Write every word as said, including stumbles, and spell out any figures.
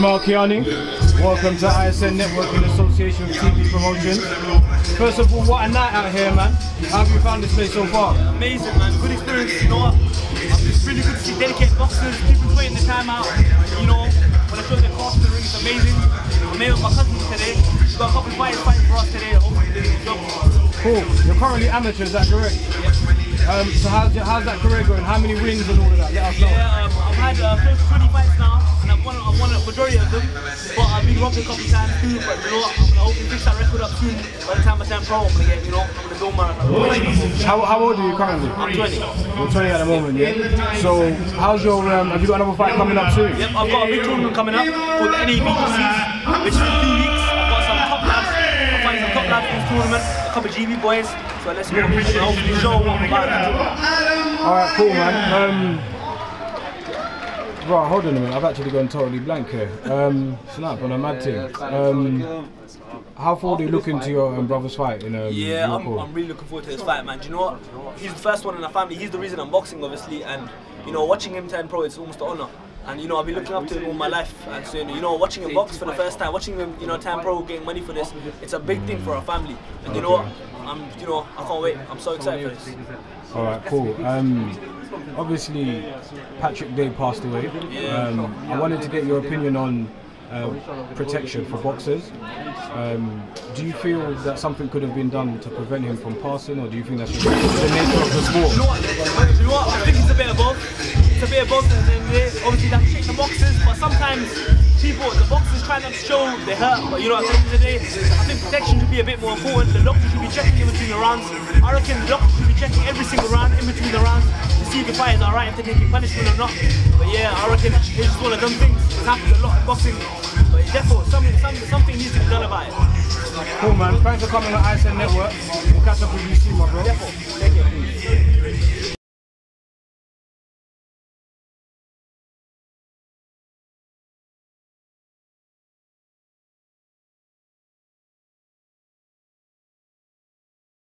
Jamal Kayani. Welcome to I S N Network in association with T V Promotions. First of all, what a night out here, man. How have you found this place so far? Amazing, man. Good experience, you know what? It's really good to see dedicated boxers, people putting the time out. You know, when I show their class in the ring, it's amazing. I'm here with my cousins today. We've got a couple of fighters fighting for us today. Hopefully they do the job. Cool. You're currently amateur, is that correct? Yeah. Um, so how's, your, how's that career going? How many wins and all of that? Let us know. Yeah, um, I've had uh, close to twenty fights now, and I've won, I've won a majority of them. But I've been robbed a couple of times too. But you know what? I'm gonna hopefully fix that record up soon. By the time I turn pro, I'm gonna get, you know, I'm gonna build my. How, how old are you currently? I'm twenty. You're twenty at the moment, yeah. So how's your? Um, have you got another fight coming up soon? Yep, I've got a big tournament coming up called the N A B G C, which is in two weeks. I've got some top lads. I'm fighting some top lads in this tournament. A couple of G B boys. So let's go and hopefully show what I'm about that. Alright, cool, man. Um, right, hold on a minute. I've actually gone totally blank here. Um, snap on a mad thing. Um, how forward are you looking to your um, brother's fight in um, Yeah, I'm, I'm really looking forward to this fight, man. Do you know what? He's the first one in our family. He's the reason I'm boxing, obviously, and you know, watching him turn pro, it's almost an honour. And you know, I've been looking up to him all my life, and so you know, watching him box for the first time, watching him, you know, turn pro, getting money for this, it's a big thing for our family. And you know what? I'm, you know, I can't wait. I'm so excited for this. All right, cool. Um, obviously, Patrick Day passed away. Um, I wanted to get your opinion on uh, protection for boxers. Um, do you feel that something could have been done to prevent him from passing, or do you think that's just the nature of the sport? You know what? You know what? I think it's a bit of both. It's a bit of both, and then they obviously that shake the boxers, but sometimes people, the boxers try not to show they hurt, but you know, at the end of the day, I think protection should be a bit more important. The doctor should be checking in between the rounds. I reckon the doctor should be checking every single round in between the rounds to see if the fight is alright, if they're taking punishment or not. But yeah, I reckon it's just one of them things. It's happened a lot in boxing, but therefore something, something, something needs to be done about it. Cool, man. Thanks for coming on I S N Network. We'll catch up with you soon, my bro. Therefore, take it.